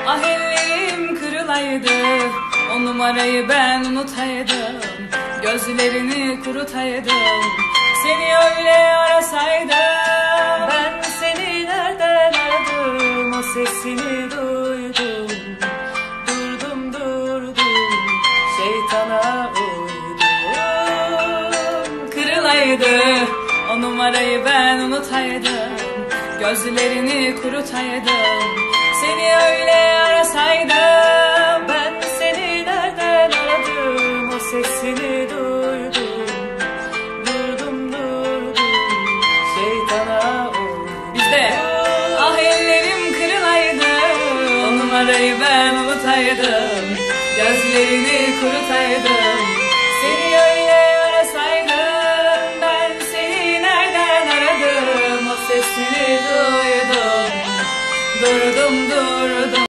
Ah ellerim kırılaydı, o numarayı ben unutaydım. Gözlerini kurutaydım, seni öyle arasaydım. Ben seni nereden aradım, o sesini duydum. Durdum şeytana uydum. Kırılaydı, o numarayı ben unutaydım. Gözlerini kurutaydım, seni öyle arasaydım. Ben seni nereden aradım, o sesini duydum. Durdum şeytana uydum. Bizde ah ellerim kırılaydı, o numarayı ben unutaydım. Gözlerini kurutaydım,